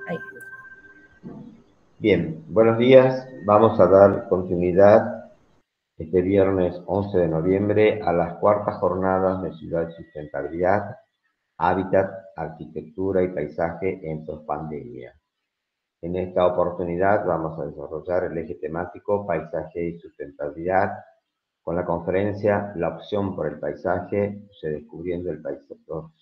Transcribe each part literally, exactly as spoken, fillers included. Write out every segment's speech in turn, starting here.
Ahí. Bien, buenos días. Vamos a dar continuidad este viernes once de noviembre a las cuartas jornadas de Ciudad y Sustentabilidad, Hábitat, Arquitectura y Paisaje en Pospandemia. En esta oportunidad vamos a desarrollar el eje temático Paisaje y Sustentabilidad con la conferencia La opción por el paisaje, redescubriendo el paisaje,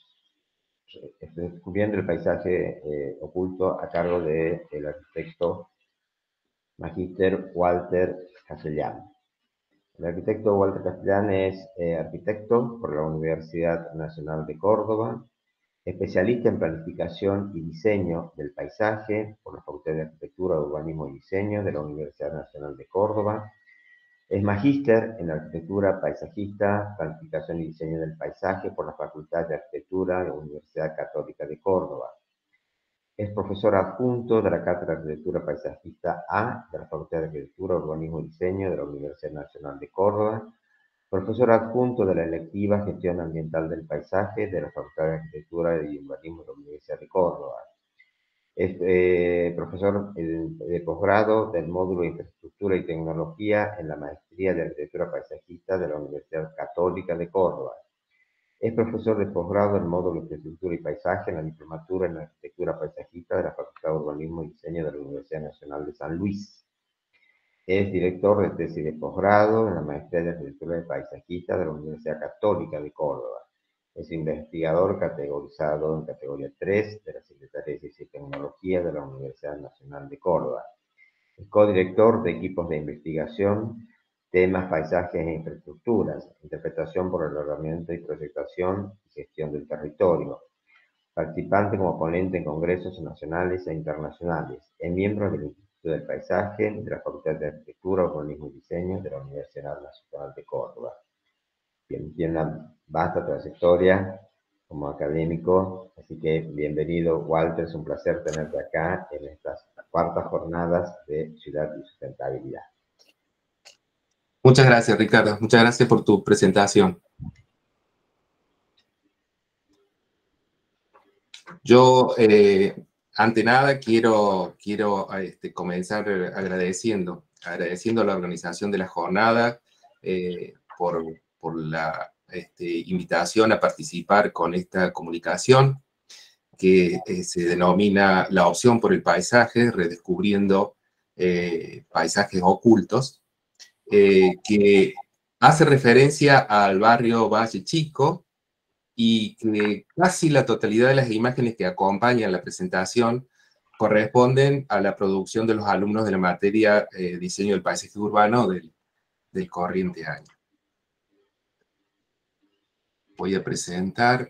descubriendo el paisaje eh, oculto, a cargo del de arquitecto Magíster Walter Castellán. El arquitecto Walter Castellán es eh, arquitecto por la Universidad Nacional de Córdoba, especialista en planificación y diseño del paisaje por la Facultad de Arquitectura, Urbanismo y Diseño de la Universidad Nacional de Córdoba. Es magíster en arquitectura paisajista, planificación y diseño del paisaje por la Facultad de Arquitectura de la Universidad Católica de Córdoba. Es profesor adjunto de la Cátedra de Arquitectura Paisajista A de la Facultad de Arquitectura, Urbanismo y Diseño de la Universidad Nacional de Córdoba. Profesor adjunto de la electiva Gestión Ambiental del Paisaje de la Facultad de Arquitectura y Urbanismo de la Universidad de Córdoba. Es eh, profesor de, de posgrado del módulo de Infraestructura y Tecnología en la Maestría de Arquitectura Paisajista de la Universidad Católica de Córdoba. Es profesor de posgrado del módulo de Infraestructura y Paisaje en la Diplomatura en Arquitectura Paisajista de la Facultad de Urbanismo y Diseño de la Universidad Nacional de San Luis. Es director de tesis de posgrado en la Maestría de Arquitectura y Paisajista de la Universidad Católica de Córdoba. Es investigador categorizado en categoría tres de la Secretaría de Ciencia y Tecnología de la Universidad Nacional de Córdoba. Es codirector de equipos de investigación, temas, paisajes e infraestructuras, interpretación por el ordenamiento y proyectación y gestión del territorio. Participante como ponente en congresos nacionales e internacionales. Es miembro del Instituto del Paisaje de la Facultad de Arquitectura, Urbanismo y Diseño de la Universidad Nacional de Córdoba. Bien, tiene una vasta trayectoria como académico, así que bienvenido, Walter, es un placer tenerte acá en estas cuartas jornadas de Ciudad y Sustentabilidad. Muchas gracias, Ricardo. Muchas gracias por tu presentación. Yo, eh, ante nada, quiero, quiero este, comenzar agradeciendo, agradeciendo a la organización de la jornada eh, por, por la este, invitación a participar con esta comunicación que eh, se denomina La opción por el paisaje, redescubriendo eh, paisajes ocultos, eh, que hace referencia al barrio Valle Chico, y que casi la totalidad de las imágenes que acompañan la presentación corresponden a la producción de los alumnos de la materia eh, Diseño del Paisaje Urbano del, del corriente año. Voy a presentar.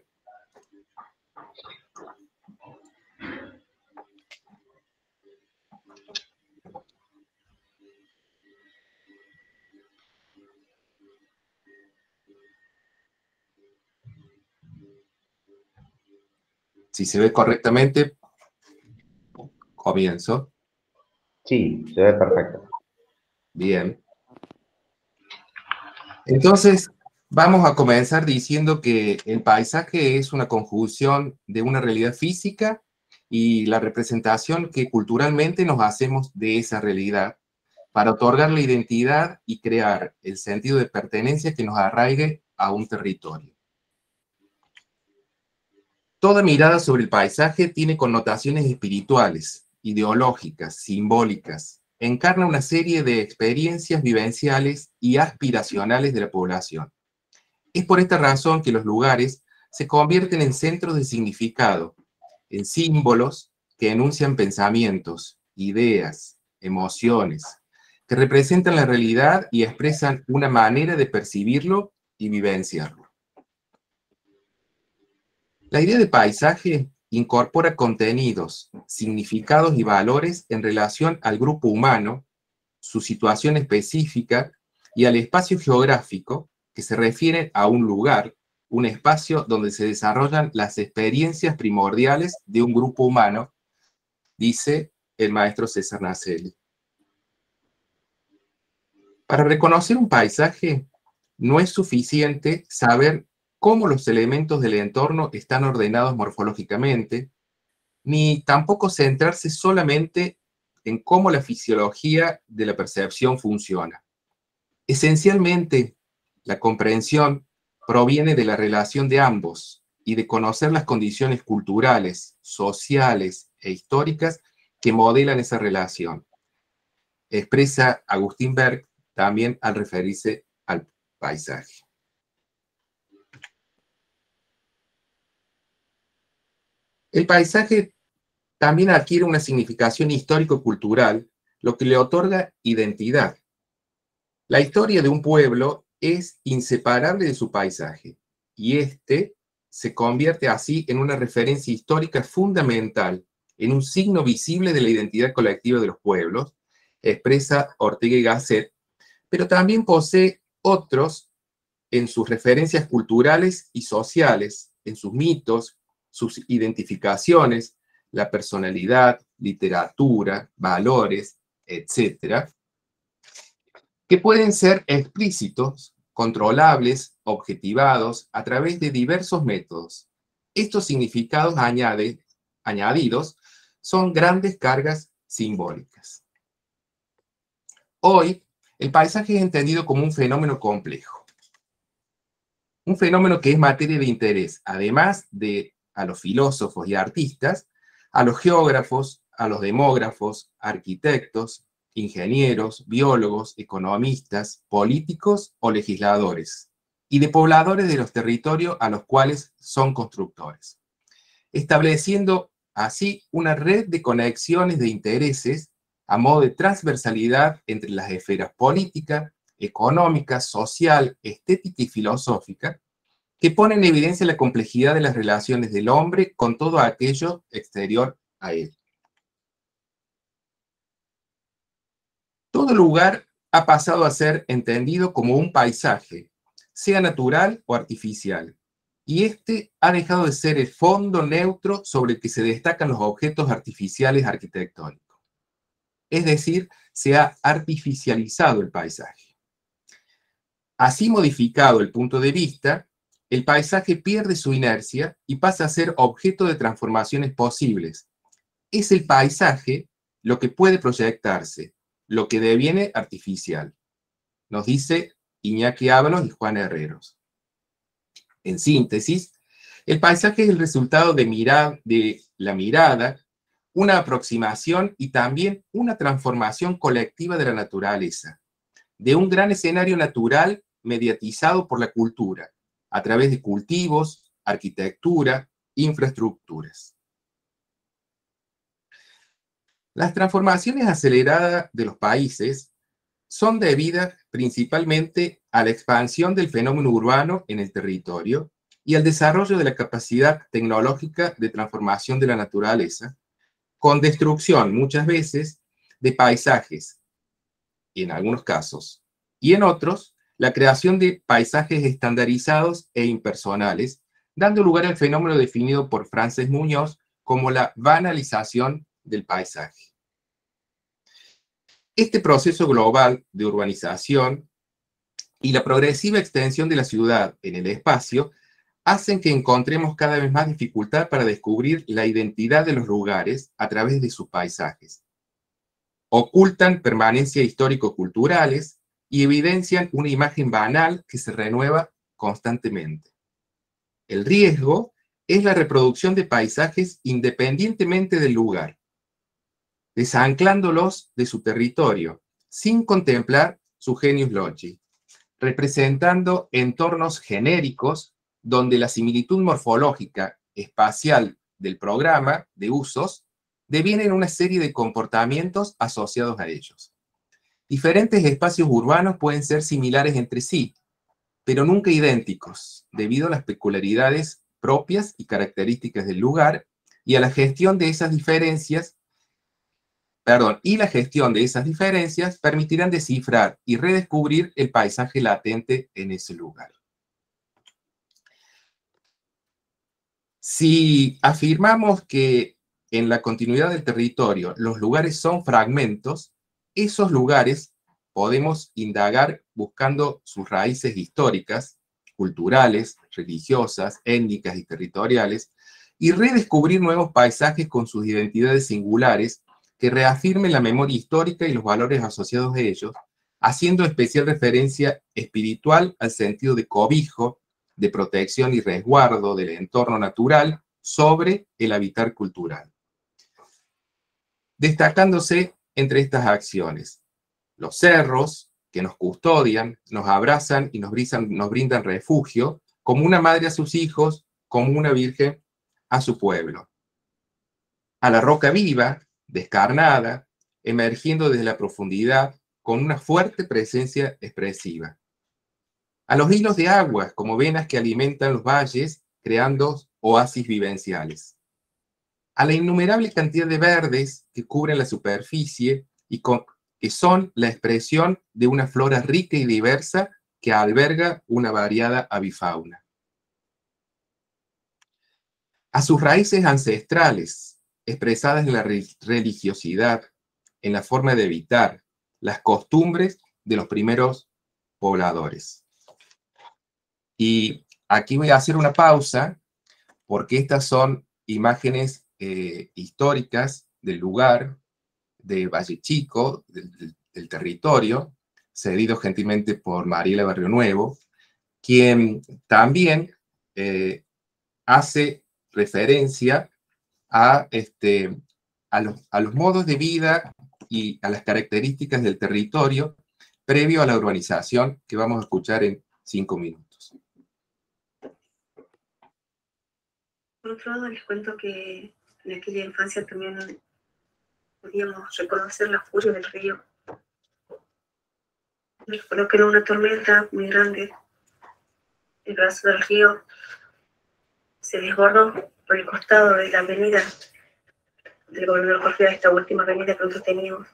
Si se ve correctamente, comienzo. Sí, se ve perfecto. Bien. Entonces, vamos a comenzar diciendo que el paisaje es una conjunción de una realidad física y la representación que culturalmente nos hacemos de esa realidad para otorgarle identidad y crear el sentido de pertenencia que nos arraigue a un territorio. Toda mirada sobre el paisaje tiene connotaciones espirituales, ideológicas, simbólicas. Encarna una serie de experiencias vivenciales y aspiracionales de la población. Es por esta razón que los lugares se convierten en centros de significado, en símbolos que enuncian pensamientos, ideas, emociones, que representan la realidad y expresan una manera de percibirlo y vivenciarlo. La idea de paisaje incorpora contenidos, significados y valores en relación al grupo humano, su situación específica y al espacio geográfico que se refiere a un lugar, un espacio donde se desarrollan las experiencias primordiales de un grupo humano, dice el maestro César Naselli. Para reconocer un paisaje, no es suficiente saber cómo los elementos del entorno están ordenados morfológicamente, ni tampoco centrarse solamente en cómo la fisiología de la percepción funciona. Esencialmente, la comprensión proviene de la relación de ambos y de conocer las condiciones culturales, sociales e históricas que modelan esa relación. Expresa Agustín Berg también al referirse al paisaje. El paisaje también adquiere una significación histórico-cultural, lo que le otorga identidad. La historia de un pueblo es inseparable de su paisaje, y este se convierte así en una referencia histórica fundamental, en un signo visible de la identidad colectiva de los pueblos, expresa Ortega y Gasset, pero también posee otros en sus referencias culturales y sociales, en sus mitos, sus identificaciones, la personalidad, literatura, valores, etcétera, que pueden ser explícitos, controlables, objetivados a través de diversos métodos. Estos significados añade, añadidos son grandes cargas simbólicas. Hoy, el paisaje es entendido como un fenómeno complejo. Un fenómeno que es materia de interés, además de a los filósofos y artistas, a los geógrafos, a los demógrafos, arquitectos, ingenieros, biólogos, economistas, políticos o legisladores, y de pobladores de los territorios a los cuales son constructores, estableciendo así una red de conexiones de intereses a modo de transversalidad entre las esferas política, económica, social, estética y filosófica, que pone en evidencia la complejidad de las relaciones del hombre con todo aquello exterior a él. Todo lugar ha pasado a ser entendido como un paisaje, sea natural o artificial, y este ha dejado de ser el fondo neutro sobre el que se destacan los objetos artificiales arquitectónicos. Es decir, se ha artificializado el paisaje. Así modificado el punto de vista, el paisaje pierde su inercia y pasa a ser objeto de transformaciones posibles. Es el paisaje lo que puede proyectarse, lo que deviene artificial, nos dice Iñaki Ábalos y Juan Herreros. En síntesis, el paisaje es el resultado de, mirar, de la mirada, una aproximación y también una transformación colectiva de la naturaleza, de un gran escenario natural mediatizado por la cultura, a través de cultivos, arquitectura, infraestructuras. Las transformaciones aceleradas de los países son debidas principalmente a la expansión del fenómeno urbano en el territorio y al desarrollo de la capacidad tecnológica de transformación de la naturaleza, con destrucción muchas veces de paisajes, en algunos casos, y en otros, la creación de paisajes estandarizados e impersonales, dando lugar al fenómeno definido por Frances Muñoz como la banalización del paisaje. Este proceso global de urbanización y la progresiva extensión de la ciudad en el espacio hacen que encontremos cada vez más dificultad para descubrir la identidad de los lugares a través de sus paisajes. Ocultan permanencias histórico-culturales y evidencian una imagen banal que se renueva constantemente. El riesgo es la reproducción de paisajes independientemente del lugar, desanclándolos de su territorio, sin contemplar su genius loci, representando entornos genéricos donde la similitud morfológica espacial del programa de usos deviene en una serie de comportamientos asociados a ellos. Diferentes espacios urbanos pueden ser similares entre sí, pero nunca idénticos, debido a las peculiaridades propias y características del lugar y a la gestión de esas diferencias, perdón, y la gestión de esas diferencias permitirán descifrar y redescubrir el paisaje latente en ese lugar. Si afirmamos que en la continuidad del territorio los lugares son fragmentos, esos lugares podemos indagar buscando sus raíces históricas, culturales, religiosas, étnicas y territoriales, y redescubrir nuevos paisajes con sus identidades singulares que reafirmen la memoria histórica y los valores asociados a ellos, haciendo especial referencia espiritual al sentido de cobijo, de protección y resguardo del entorno natural sobre el habitar cultural. Destacándose entre estas acciones, los cerros, que nos custodian, nos abrazan y nos brindan, nos brindan refugio, como una madre a sus hijos, como una virgen a su pueblo. A la roca viva, descarnada, emergiendo desde la profundidad, con una fuerte presencia expresiva. A los hilos de aguas, como venas que alimentan los valles, creando oasis vivenciales. A la innumerable cantidad de verdes que cubren la superficie y con, que son la expresión de una flora rica y diversa que alberga una variada avifauna. A sus raíces ancestrales, expresadas en la religiosidad, en la forma de habitar, las costumbres de los primeros pobladores. Y aquí voy a hacer una pausa, porque estas son imágenes eh, históricas del lugar, de Valle Chico, del, del, del territorio, cedido gentilmente por Mariela Barrio Nuevo, quien también eh, hace referencia a, este, a, los, a los modos de vida y a las características del territorio previo a la urbanización que vamos a escuchar en cinco minutos. Por otro lado, les cuento que en aquella infancia también podíamos reconocer la furia del río. Recuerdo que era una tormenta muy grande. El brazo del río se desbordó por el costado de la avenida del gobernador Correa, esta última avenida que nosotros teníamos.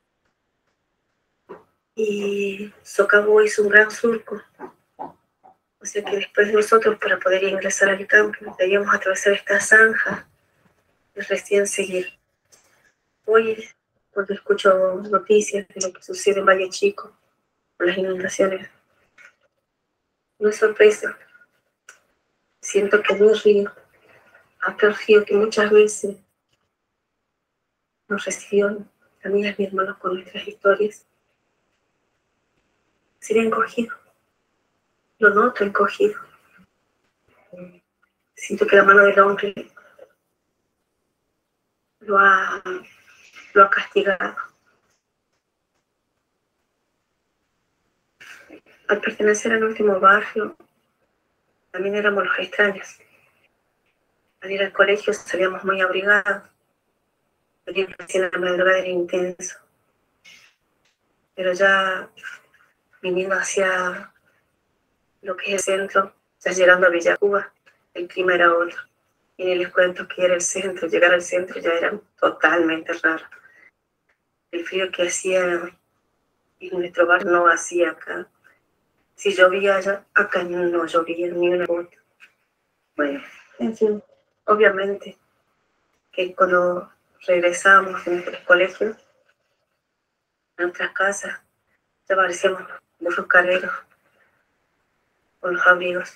Y socavó, hizo un gran surco. O sea que después de nosotros, para poder ingresar al campo, debíamos atravesar esta zanja y recién seguir. Hoy, porque escucho noticias de lo que sucede en Valle Chico, por las inundaciones, no es sorpresa. Siento que mi río, aquel río que muchas veces nos recibió a mí y a mi hermano con nuestras historias, sería encogido. Lo noto encogido. Siento que la mano del hombre lo ha, lo ha castigado. Al pertenecer al último barrio, también éramos los extraños. Al ir al colegio salíamos muy abrigados. El ir recién a la madrugada era intenso. Pero ya viniendo hacia lo que es el centro, ya llegando a Villa Cuba, el clima era otro. Y ni les cuento que era el centro. Llegar al centro ya era totalmente raro. El frío que hacía en nuestro barrio no hacía acá. Si llovía allá, acá no llovía ni una gota. Bueno, en fin, obviamente que cuando regresábamos de nuestros colegios, a nuestras casas, ya parecíamos burros carreros con los abrigos.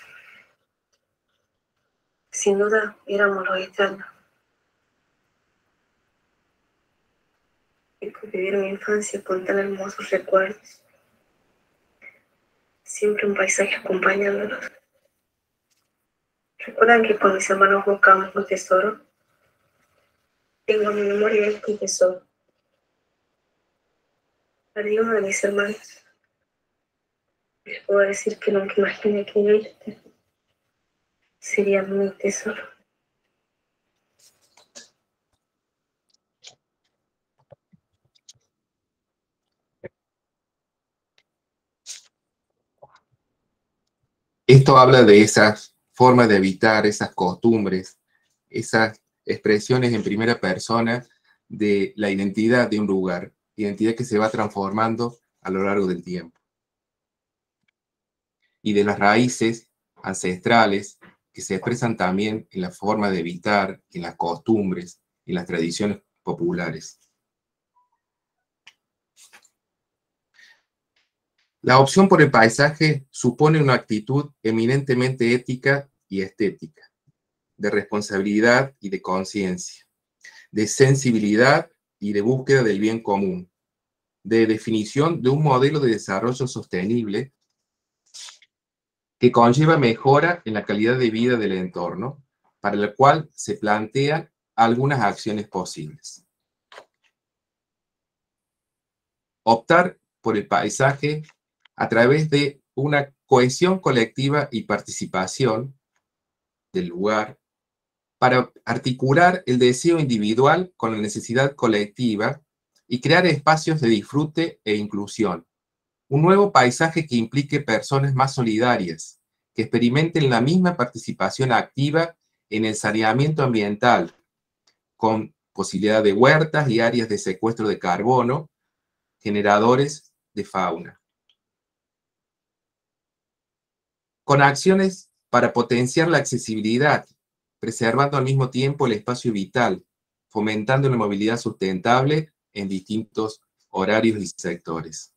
Sin duda, éramos los extraños. Y por vivir mi infancia con tan hermosos recuerdos. Siempre un paisaje acompañándonos. ¿Recuerdan que con mis hermanos buscamos un tesoro? Tengo en mi memoria este tesoro. Perdí uno de mis hermanos. Les puedo decir que nunca imaginé que este sería mi tesoro. Esto habla de esas formas de habitar, esas costumbres, esas expresiones en primera persona de la identidad de un lugar, identidad que se va transformando a lo largo del tiempo. Y de las raíces ancestrales que se expresan también en la forma de habitar, en las costumbres, en las tradiciones populares. La opción por el paisaje supone una actitud eminentemente ética y estética, de responsabilidad y de conciencia, de sensibilidad y de búsqueda del bien común, de definición de un modelo de desarrollo sostenible que conlleva mejora en la calidad de vida del entorno, para el cual se plantean algunas acciones posibles. Optar por el paisaje a través de una cohesión colectiva y participación del lugar para articular el deseo individual con la necesidad colectiva y crear espacios de disfrute e inclusión. Un nuevo paisaje que implique personas más solidarias, que experimenten la misma participación activa en el saneamiento ambiental, con posibilidad de huertas y áreas de secuestro de carbono, generadores de fauna. Con acciones para potenciar la accesibilidad, preservando al mismo tiempo el espacio vital, fomentando la movilidad sustentable en distintos horarios y sectores.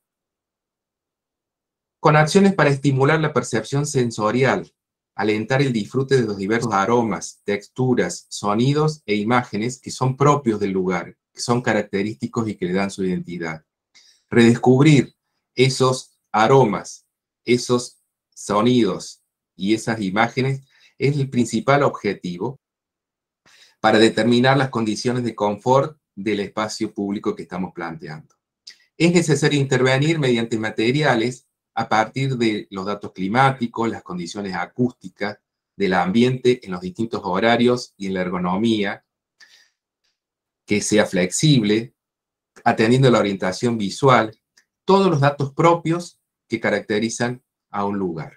Con acciones para estimular la percepción sensorial, alentar el disfrute de los diversos aromas, texturas, sonidos e imágenes que son propios del lugar, que son característicos y que le dan su identidad. Redescubrir esos aromas, esos sonidos y esas imágenes es el principal objetivo para determinar las condiciones de confort del espacio público que estamos planteando. Es necesario intervenir mediante materiales a partir de los datos climáticos, las condiciones acústicas del ambiente en los distintos horarios y en la ergonomía, que sea flexible, atendiendo a la orientación visual, todos los datos propios que caracterizan a un lugar.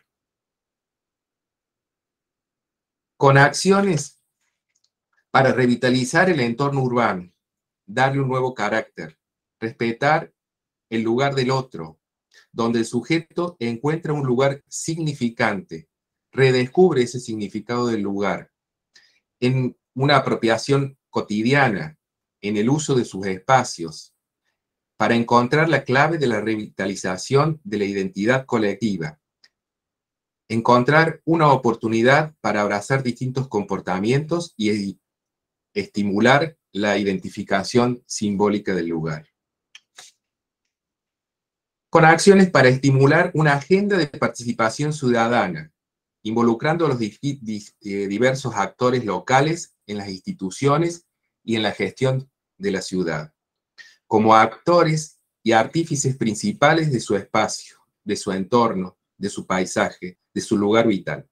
Con acciones para revitalizar el entorno urbano, darle un nuevo carácter, respetar el lugar del otro, donde el sujeto encuentra un lugar significante, redescubre ese significado del lugar, en una apropiación cotidiana, en el uso de sus espacios, para encontrar la clave de la revitalización de la identidad colectiva, encontrar una oportunidad para abrazar distintos comportamientos y estimular la identificación simbólica del lugar. Con acciones para estimular una agenda de participación ciudadana, involucrando a los diversos actores locales en las instituciones y en la gestión de la ciudad, como actores y artífices principales de su espacio, de su entorno, de su paisaje, de su lugar vital.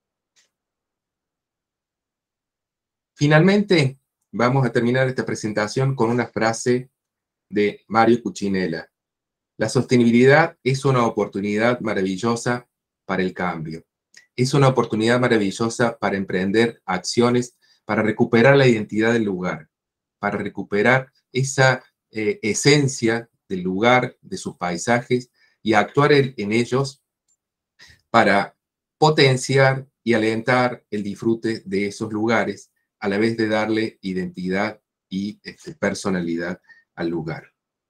Finalmente, vamos a terminar esta presentación con una frase de Mario Cucinella. La sostenibilidad es una oportunidad maravillosa para el cambio. Es una oportunidad maravillosa para emprender acciones, para recuperar la identidad del lugar, para recuperar esa eh, esencia del lugar, de sus paisajes, y actuar en, en ellos para potenciar y alentar el disfrute de esos lugares, a la vez de darle identidad y este, personalidad al lugar.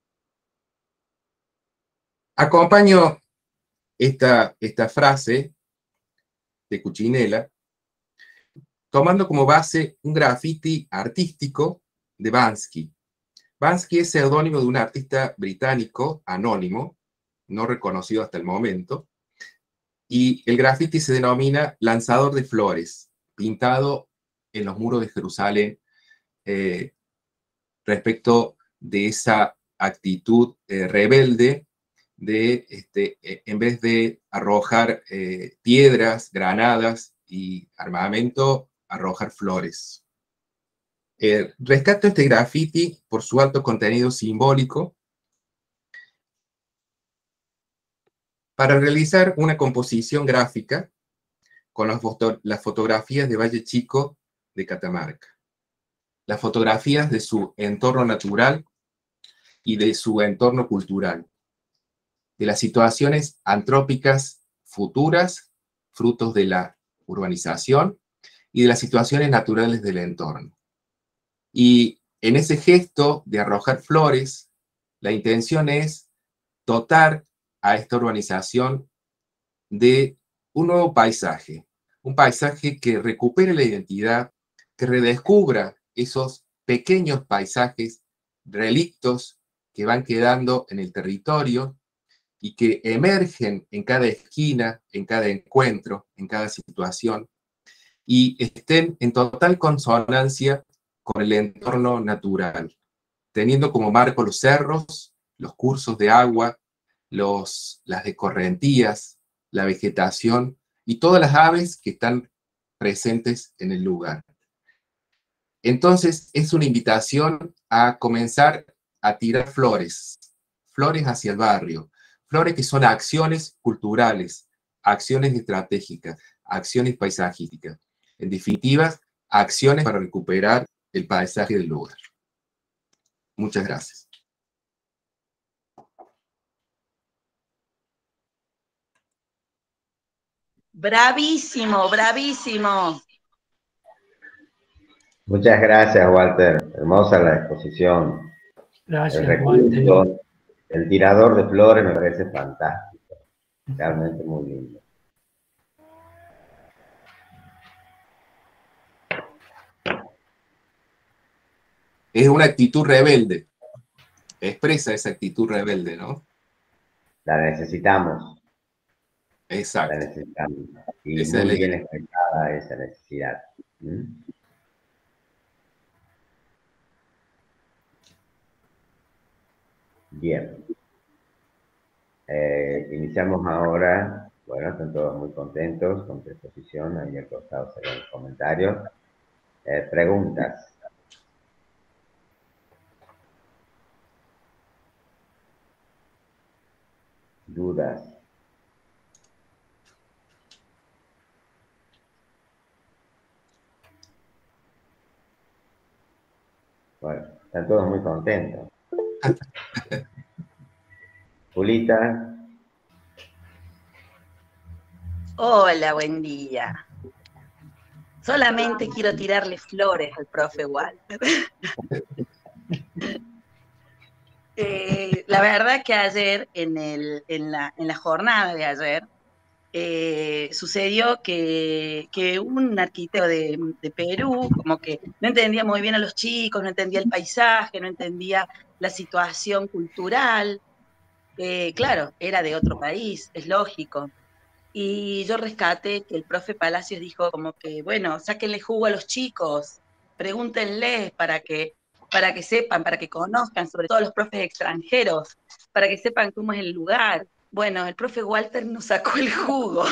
Acompaño esta, esta frase de Cucinella tomando como base un graffiti artístico de Banksy. Banksy es seudónimo de un artista británico anónimo, no reconocido hasta el momento, y el graffiti se denomina Lanzador de Flores, pintado en los muros de Jerusalén eh, respecto de esa actitud eh, rebelde de, este, eh, en vez de arrojar eh, piedras, granadas y armamento, arrojar flores. Eh, rescato este graffiti por su alto contenido simbólico para realizar una composición gráfica con las, foto las fotografías de Valle Chico de Catamarca, las fotografías de su entorno natural y de su entorno cultural, de las situaciones antrópicas futuras, frutos de la urbanización, y de las situaciones naturales del entorno. Y en ese gesto de arrojar flores, la intención es dotar a esta urbanización de un nuevo paisaje, un paisaje que recupere la identidad que redescubra esos pequeños paisajes, relictos que van quedando en el territorio y que emergen en cada esquina, en cada encuentro, en cada situación, y estén en total consonancia con el entorno natural, teniendo como marco los cerros, los cursos de agua, los, las decorrentías, la vegetación y todas las aves que están presentes en el lugar. Entonces, es una invitación a comenzar a tirar flores, flores hacia el barrio, flores que son acciones culturales, acciones estratégicas, acciones paisajísticas. En definitiva, acciones para recuperar el paisaje del lugar. Muchas gracias. Bravísimo, bravísimo. Muchas gracias, Walter. Hermosa la exposición. Gracias, el recurso, Walter. El tirador de flores me parece fantástico. Realmente muy lindo. Es una actitud rebelde. Expresa esa actitud rebelde, ¿no? La necesitamos. Exacto. La necesitamos. Y Esa muy es bien la... expresada esa necesidad. ¿Mm? Bien. Eh, iniciamos ahora. Bueno, están todos muy contentos con tu exposición. Ahí al costado se ven los comentarios. Eh, preguntas. Dudas. Bueno, están todos muy contentos. Julita. Hola, buen día. Solamente quiero tirarle flores al profe Walter. eh, la verdad que ayer, en, el, en, la, en la jornada de ayer, eh, sucedió que, que un arquitecto de, de Perú, como que no entendía muy bien a los chicos, no entendía el paisaje, no entendía la situación cultural. Eh, claro, era de otro país, es lógico. Y yo rescaté que el profe Palacios dijo como que, bueno, sáquenle jugo a los chicos, pregúntenles para que, para que sepan, para que conozcan, sobre todo los profes extranjeros, para que sepan cómo es el lugar. Bueno, el profe Walter nos sacó el jugo,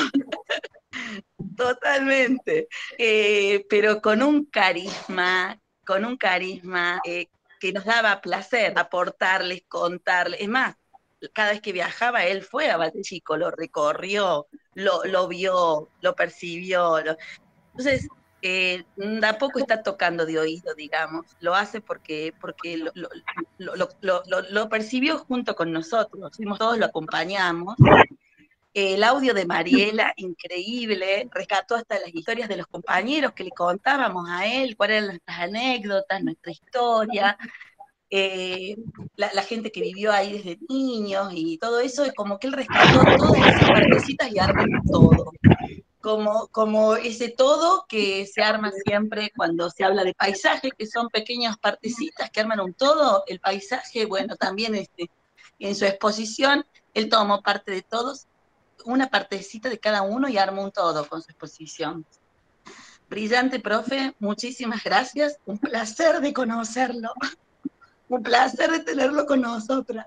totalmente, eh, pero con un carisma, con un carisma eh, que nos daba placer aportarles, contarles. Es más, cada vez que viajaba, él fue a Vallechico, lo recorrió, lo, lo vio, lo percibió. Lo... Entonces, eh, tampoco está tocando de oído, digamos, lo hace porque, porque lo, lo, lo, lo, lo, lo percibió junto con nosotros, fuimos todos, lo acompañamos. El audio de Mariela, increíble, rescató hasta las historias de los compañeros que le contábamos a él, cuáles eran nuestras anécdotas, nuestra historia. Eh, la, la gente que vivió ahí desde niños y todo eso, es como que él rescató todas esas partecitas y armó un todo. Como, como ese todo que se arma siempre cuando se habla de paisaje, que son pequeñas partecitas que arman un todo. El paisaje, bueno, también este, en su exposición, él tomó parte de todos, una partecita de cada uno y armó un todo con su exposición. Brillante, profe, muchísimas gracias, un placer de conocerlo. Un placer de tenerlo con nosotras.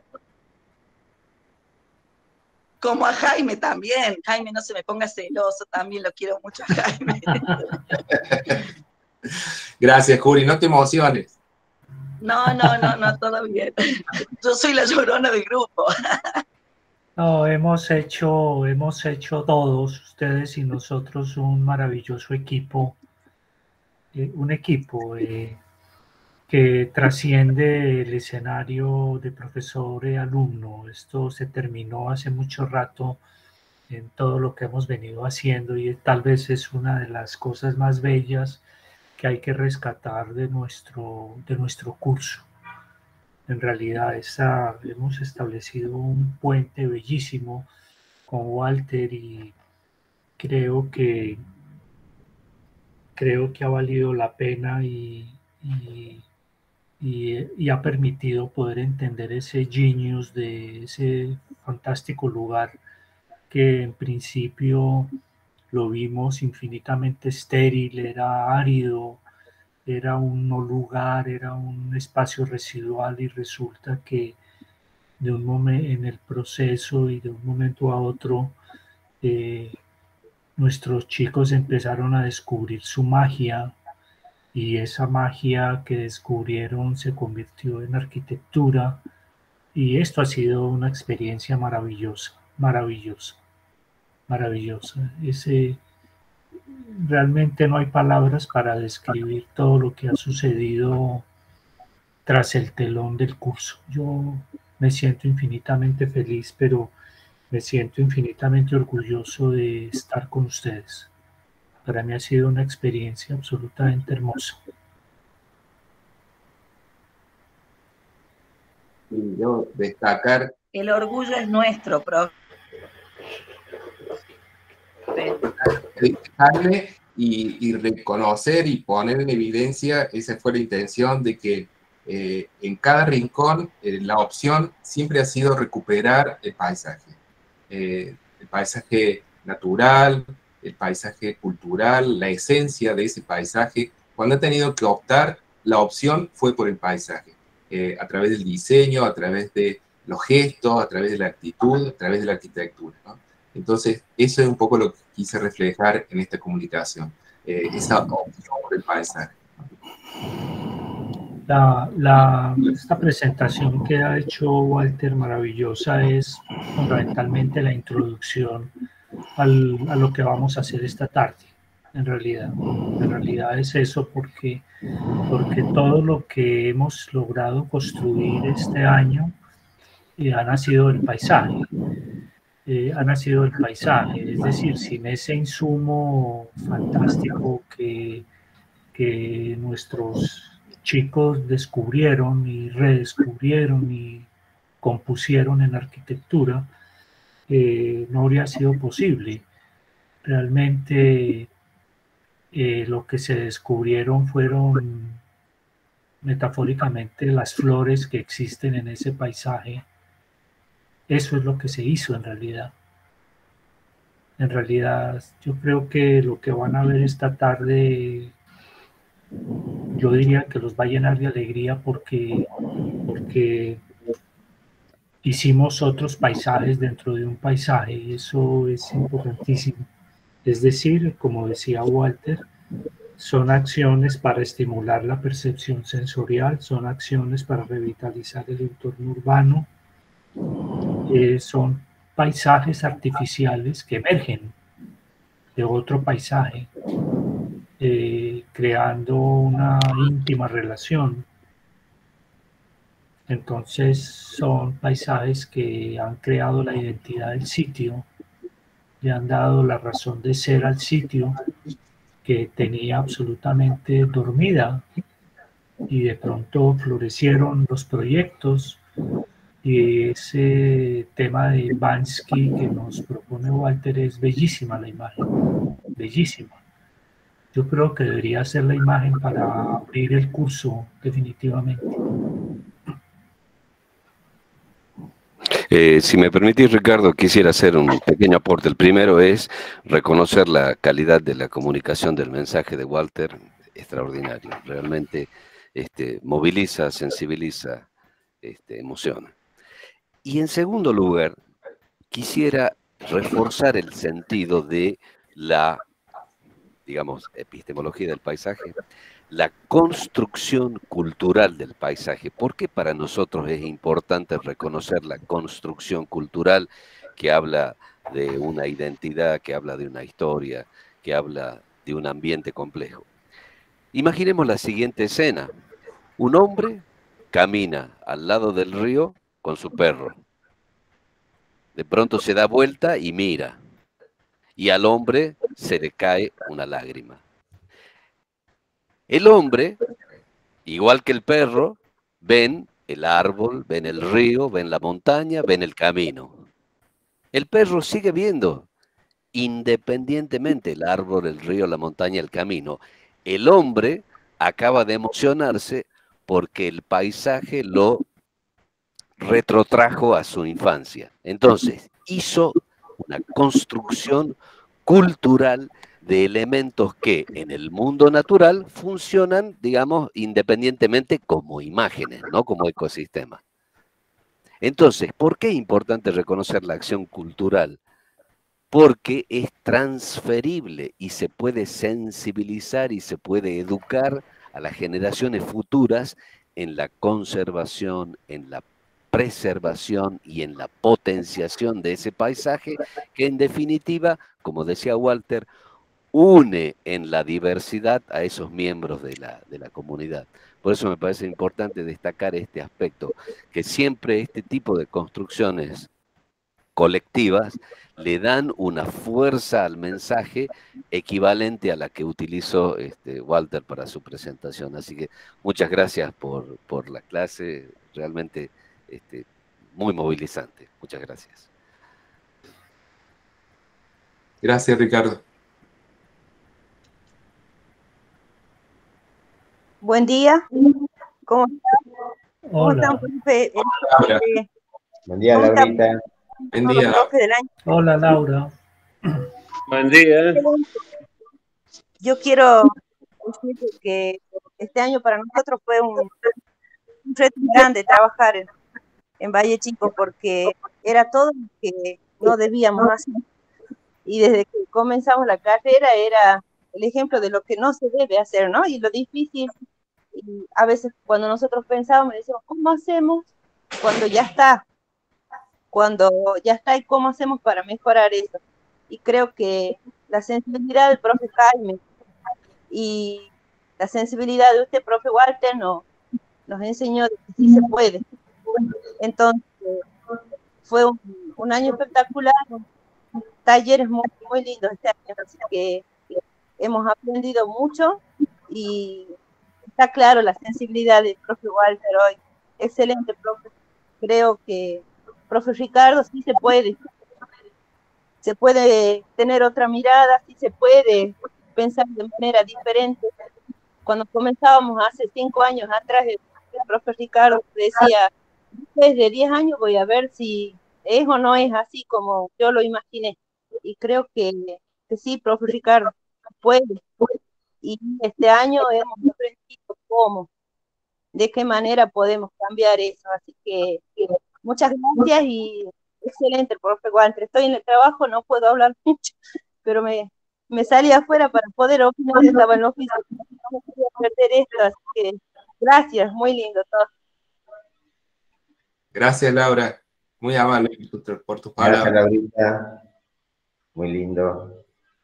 Como a Jaime también. Jaime, no se me ponga celoso, también lo quiero mucho a Jaime. Gracias, Juli, no te emociones. No, no, no, no, todo bien. Yo soy la llorona del grupo. No, hemos hecho, hemos hecho todos, ustedes y nosotros, un maravilloso equipo, eh, un equipo eh, que trasciende el escenario de profesor y alumno. Esto se terminó hace mucho rato en todo lo que hemos venido haciendo y tal vez es una de las cosas más bellas que hay que rescatar de nuestro, de nuestro curso. En realidad esa, hemos establecido un puente bellísimo con Walter y creo que creo que ha valido la pena y, y, y, y ha permitido poder entender ese genius de ese fantástico lugar que en principio lo vimos infinitamente estéril, era árido, era un no lugar, era un espacio residual, y resulta que de un momento en el proceso y de un momento a otro eh, nuestros chicos empezaron a descubrir su magia, y esa magia que descubrieron se convirtió en arquitectura, y esto ha sido una experiencia maravillosa, maravillosa, maravillosa. Ese, realmente no hay palabras para describir todo lo que ha sucedido tras el telón del curso. Yo me siento infinitamente feliz, pero me siento infinitamente orgulloso de estar con ustedes. Para mí ha sido una experiencia absolutamente hermosa. Y yo destacar... El orgullo es nuestro, profe. Destacarle y, y reconocer y poner en evidencia, esa fue la intención de que eh, en cada rincón eh, la opción siempre ha sido recuperar el paisaje. Eh, el paisaje natural, el paisaje cultural, la esencia de ese paisaje. Cuando ha tenido que optar, la opción fue por el paisaje, eh, a través del diseño, a través de los gestos, a través de la actitud, a través de la arquitectura, ¿no? Entonces, eso es un poco lo que quise reflejar en esta comunicación, eh, esa opción por el paisaje. La, la, esta presentación que ha hecho Walter maravillosa es fundamentalmente la introducción al, a lo que vamos a hacer esta tarde. En realidad, en realidad es eso, porque, porque todo lo que hemos logrado construir este año eh, ha nacido del paisaje. Eh, ha nacido el paisaje, es decir, sin ese insumo fantástico que, que nuestros chicos descubrieron y redescubrieron y compusieron en arquitectura, eh, no habría sido posible. Realmente eh, lo que se descubrieron fueron metafóricamente las flores que existen en ese paisaje. Eso es lo que se hizo en realidad. En realidad, yo creo que lo que van a ver esta tarde, yo diría que los va a llenar de alegría, porque, porque hicimos otros paisajes dentro de un paisaje, y eso es importantísimo. Es decir, como decía Walter, son acciones para estimular la percepción sensorial, son acciones para revitalizar el entorno urbano, eh, son paisajes artificiales que emergen de otro paisaje, eh, creando una íntima relación. Entonces son paisajes que han creado la identidad del sitio, le han dado la razón de ser al sitio, que tenía absolutamente dormida, y de pronto florecieron los proyectos. Y ese tema de Bansky que nos propone Walter es bellísima, la imagen, bellísima. Yo creo que debería ser la imagen para abrir el curso definitivamente. Eh, si me permitís, Ricardo, quisiera hacer un pequeño aporte. El primero es reconocer la calidad de la comunicación del mensaje de Walter, extraordinario. Realmente este, moviliza, sensibiliza, este, emociona. Y en segundo lugar, quisiera reforzar el sentido de la, digamos, epistemología del paisaje, la construcción cultural del paisaje. ¿Por qué para nosotros es importante reconocer la construcción cultural que habla de una identidad, que habla de una historia, que habla de un ambiente complejo? Imaginemos la siguiente escena. Un hombre camina al lado del río con su perro. De pronto se da vuelta y mira. Y al hombre se le cae una lágrima. El hombre, igual que el perro, ven el árbol, ven el río, ven la montaña, ven el camino. El perro sigue viendo, independientemente el árbol, el río, la montaña, el camino. el hombre acaba de emocionarse porque el paisaje lo retrotrajo a su infancia. Entonces, hizo una construcción cultural de elementos que en el mundo natural funcionan, digamos, independientemente como imágenes, no como ecosistemas. Entonces, ¿por qué es importante reconocer la acción cultural? Porque es transferible y se puede sensibilizar y se puede educar a las generaciones futuras en la conservación, en la preservación y en la potenciación de ese paisaje que en definitiva, como decía Walter, une en la diversidad a esos miembros de la, de la comunidad. Por eso me parece importante destacar este aspecto, que siempre este tipo de construcciones colectivas le dan una fuerza al mensaje equivalente a la que utilizó este, Walter para su presentación. Así que muchas gracias por, por la clase, realmente este, muy movilizante. Muchas gracias. Gracias, Ricardo. Buen día. ¿Cómo están? ¿Cómo Hola. están, profe? Laura. Este, Buen día, ¿Cómo están Laurita. Buen todos día, los Laura. profes del año? Hola, Laura. Buen día. Yo quiero decir que este año para nosotros fue un, un reto grande trabajar en, en Valle Chico porque era todo lo que no debíamos hacer. Y desde que comenzamos la carrera era el ejemplo de lo que no se debe hacer, ¿no? Y lo difícil. Y a veces cuando nosotros pensábamos, decíamos, ¿cómo hacemos cuando ya está? Cuando ya está, ¿y cómo hacemos para mejorar eso? Y creo que la sensibilidad del profe Jaime y la sensibilidad de usted, profe Walter, no, nos enseñó que sí se puede. Entonces, fue un, un año espectacular, talleres muy, muy lindos este año, así que hemos aprendido mucho y está claro la sensibilidad del profe Walter hoy. Excelente, profe. Creo que, profe Ricardo, sí se puede. Se puede tener otra mirada, sí se puede pensar de manera diferente. Cuando comenzábamos hace cinco años atrás, el, el profe Ricardo decía, desde diez años voy a ver si es o no es así como yo lo imaginé. Y creo que, que sí, profe Ricardo, puede. Y este año hemos aprendido cómo, de qué manera podemos cambiar eso. Así que muchas gracias y excelente, profe Walter. Estoy en el trabajo, no puedo hablar mucho, pero me, me salí afuera para poder opinar. Estaba en la oficina, no quería perder esto, así que gracias, muy lindo todo. Gracias, Laura. Muy amable por, tu, por tus Gracias, palabras. Laurita. Muy lindo.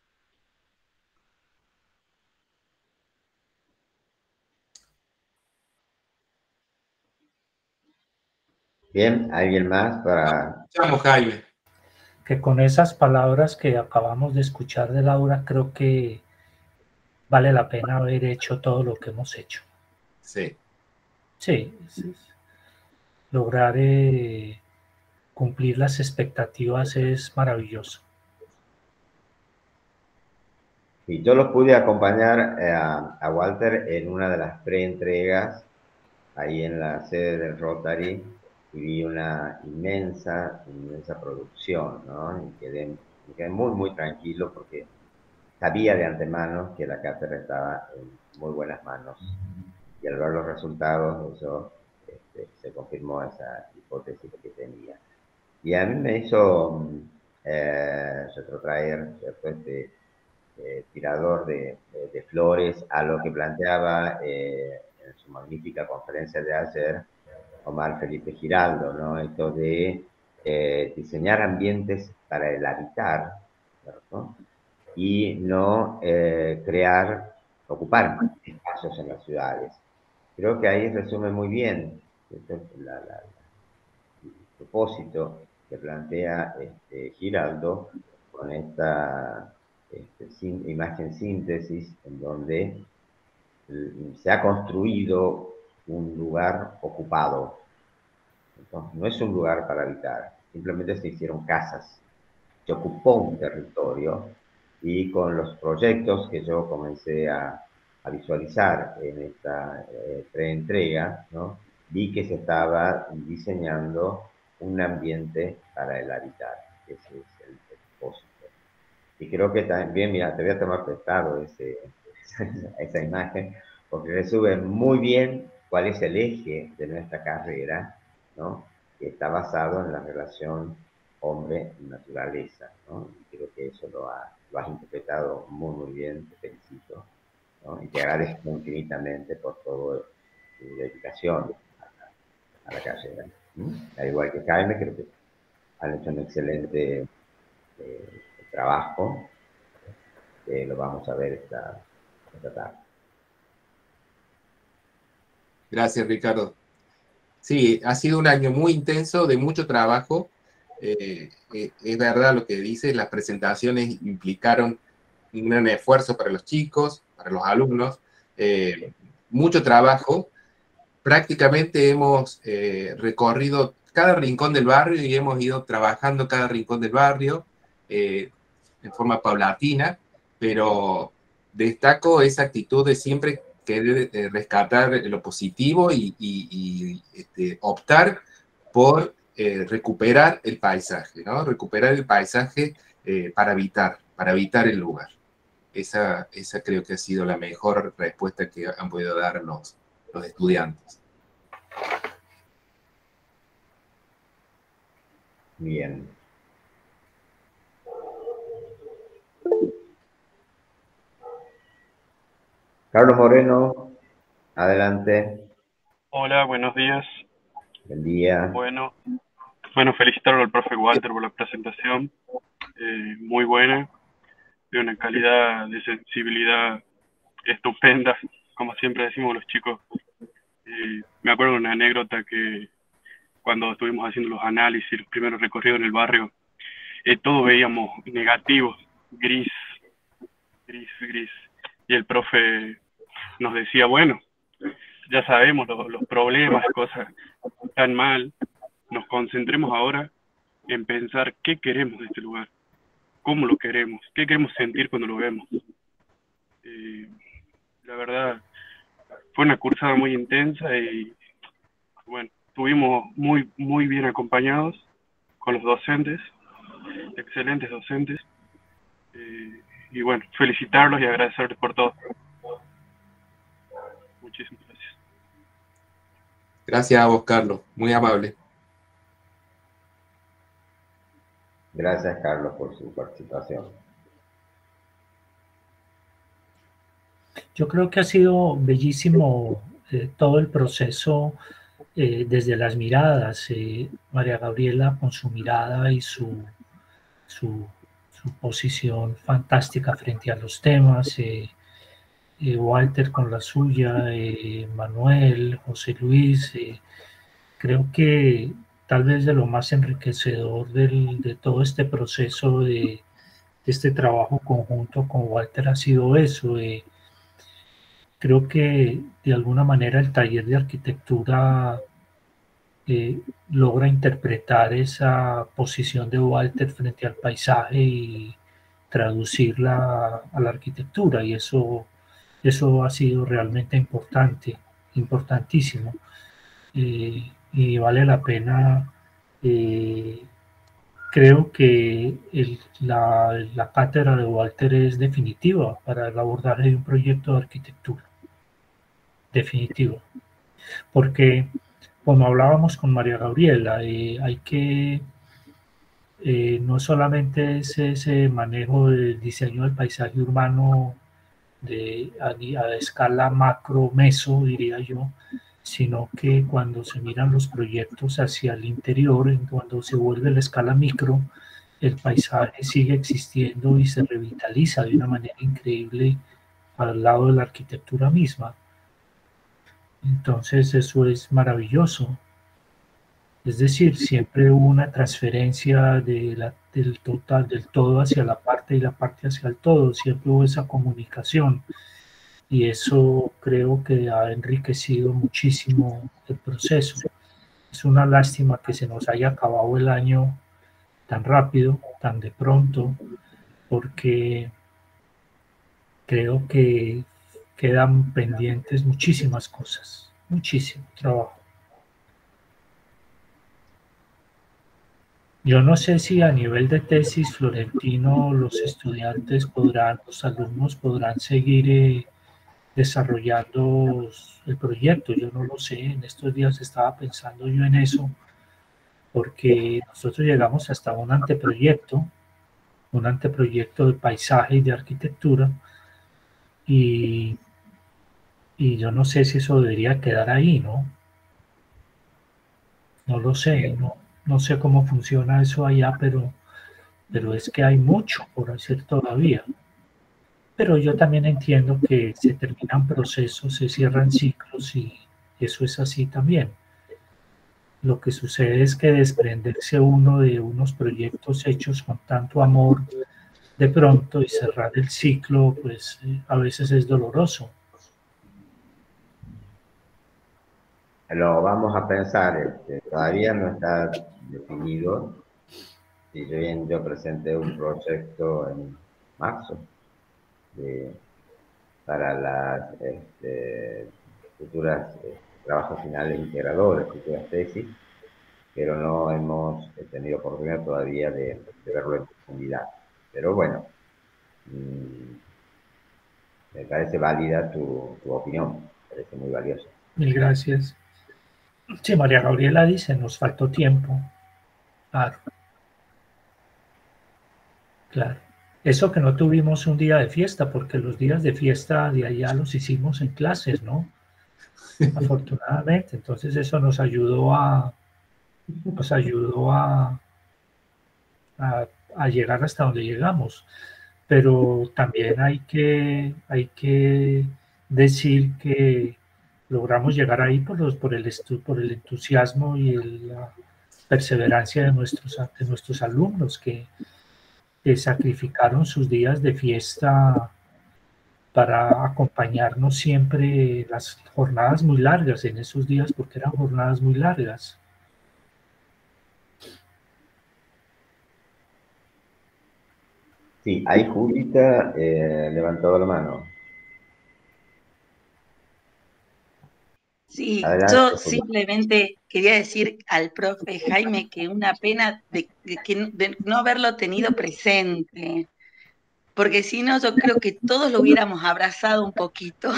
Bien, ¿alguien más para...? Escuchamos, Jaime. Que con esas palabras que acabamos de escuchar de Laura, creo que vale la pena haber hecho todo lo que hemos hecho. Sí. Sí, es, es, lograr eh, cumplir las expectativas es maravilloso. Sí, yo los pude acompañar eh, a, a Walter en una de las preentregas ahí en la sede del Rotary y vi una inmensa, inmensa producción, ¿no? Y quedé, me quedé muy, muy tranquilo porque sabía de antemano que la cátedra estaba en muy buenas manos. Y al ver los resultados, eso este, se confirmó esa hipótesis que tenía. Y a mí me hizo eh, retrotraer, ¿cierto? Este eh, tirador de, de, de flores a lo que planteaba eh, en su magnífica conferencia de ayer Omar Felipe Giraldo, ¿no? Esto de eh, diseñar ambientes para el habitar, ¿cierto? Y no eh, crear, ocupar espacios en las ciudades. Creo que ahí resume muy bien la, la, el propósito que plantea este, Giraldo con esta este, sin, imagen síntesis en donde se ha construido un lugar ocupado. Entonces, no es un lugar para habitar, simplemente se hicieron casas, se ocupó un territorio y con los proyectos que yo comencé a, a visualizar en esta eh, preentrega, ¿no? Vi que se estaba diseñando un ambiente para el habitar. Ese es el propósito. Y creo que también, mira, te voy a tomar prestado ese, esa, esa imagen, porque resume muy bien cuál es el eje de nuestra carrera, ¿no? Que está basado en la relación hombre-naturaleza, ¿no? Y creo que eso lo, ha, lo has interpretado muy, muy bien, te felicito, ¿no? Y te agradezco infinitamente por toda tu dedicación a la, a la carrera. ¿Mm? Al igual que Jaime, creo que han hecho un excelente eh, trabajo, que lo vamos a ver esta, esta tarde. Gracias, Ricardo. Sí, ha sido un año muy intenso, de mucho trabajo. Eh, eh, es verdad lo que dice, las presentaciones implicaron un gran esfuerzo para los chicos, para los alumnos, eh, mucho trabajo. Prácticamente hemos eh, recorrido cada rincón del barrio y hemos ido trabajando cada rincón del barrio eh, en forma paulatina, pero destaco esa actitud de siempre querer eh, rescatar lo positivo y, y, y este, optar por eh, recuperar el paisaje, ¿no? Recuperar el paisaje eh, para habitar, para habitar el lugar. Esa, esa creo que ha sido la mejor respuesta que han podido dar los, los estudiantes. Bien. Carlos Moreno, adelante. Hola, buenos días. Buen día. Bueno, bueno, felicitarlo al profe Walter por la presentación, eh, muy buena, de una calidad de sensibilidad estupenda, como siempre decimos los chicos. Eh, me acuerdo de una anécdota que cuando estuvimos haciendo los análisis, los primeros recorridos en el barrio, eh, todo veíamos negativo, gris, gris, gris, y el profe nos decía, bueno, ya sabemos los, los problemas, cosas tan mal, nos concentremos ahora en pensar qué queremos de este lugar, cómo lo queremos, qué queremos sentir cuando lo vemos. Eh, la verdad, fue una cursada muy intensa y, bueno, estuvimos muy, muy bien acompañados con los docentes, excelentes docentes, eh, y bueno, felicitarlos y agradecerles por todo. Muchísimas gracias. Gracias a vos, Carlos, muy amable. Gracias, Carlos, por su participación. Yo creo que ha sido bellísimo eh, todo el proceso eh, desde las miradas. Eh, María Gabriela con su mirada y su, su, su posición fantástica frente a los temas, eh, eh, Walter con la suya, eh, Manuel, José Luis. Eh, creo que tal vez de lo más enriquecedor del, de todo este proceso de, de este trabajo conjunto con Walter ha sido eso. Eh, creo que de alguna manera el taller de arquitectura eh, logra interpretar esa posición de Walter frente al paisaje y traducirla a la arquitectura, y eso, eso ha sido realmente importante, importantísimo. Eh, y vale la pena, eh, creo que el, la, la cátedra de Walter es definitiva para el abordaje de un proyecto de arquitectura, definitivo, porque como hablábamos con María Gabriela, eh, hay que, eh, no solamente es ese manejo del diseño del paisaje urbano de, a, a escala macro-meso, diría yo, sino que cuando se miran los proyectos hacia el interior, cuando se vuelve la escala micro, el paisaje sigue existiendo y se revitaliza de una manera increíble al lado de la arquitectura misma. Entonces eso es maravilloso. Es decir, siempre hubo una transferencia de la, del total, del todo hacia la parte y la parte hacia el todo, siempre hubo esa comunicación. Y eso creo que ha enriquecido muchísimo el proceso. Es una lástima que se nos haya acabado el año tan rápido, tan de pronto, porque creo que, quedan pendientes muchísimas cosas, muchísimo trabajo. Yo no sé si a nivel de tesis, Florentino, los estudiantes podrán, los alumnos podrán seguir eh, desarrollando el proyecto. Yo no lo sé, en estos días estaba pensando yo en eso, porque nosotros llegamos hasta un anteproyecto, un anteproyecto de paisaje y de arquitectura, y, y yo no sé si eso debería quedar ahí, ¿no? No lo sé, no, no sé cómo funciona eso allá, pero, pero es que hay mucho por hacer todavía. Pero yo también entiendo que se terminan procesos, se cierran ciclos y eso es así también. Lo que sucede es que desprenderse uno de unos proyectos hechos con tanto amor de pronto y cerrar el ciclo, pues eh, a veces es doloroso. Lo vamos a pensar, este, todavía no está definido. Si bien yo presenté un proyecto en marzo de, para las este, futuras eh, trabajos finales integradores, futuras tesis, pero no hemos tenido oportunidad todavía de, de verlo en profundidad. Pero bueno, mmm, me parece válida tu, tu opinión, me parece muy valiosa. Mil gracias. Sí, María Gabriela dice, nos faltó tiempo. Claro. Claro. Eso que no tuvimos un día de fiesta, porque los días de fiesta de allá los hicimos en clases, ¿no? Afortunadamente. Entonces eso nos ayudó a, nos ayudó a, a, a llegar hasta donde llegamos. Pero también hay que, hay que decir que logramos llegar ahí por, los, por, el, estu, por el entusiasmo y el, la perseverancia de nuestros, de nuestros alumnos que, que sacrificaron sus días de fiesta para acompañarnos siempre las jornadas muy largas en esos días, porque eran jornadas muy largas. Sí, ahí Julita eh, levantó la mano. Sí, Adelante, yo Julita. simplemente quería decir al profe Jaime que una pena de, de, que- de no haberlo tenido presente, porque si no yo creo que todos lo hubiéramos abrazado un poquito,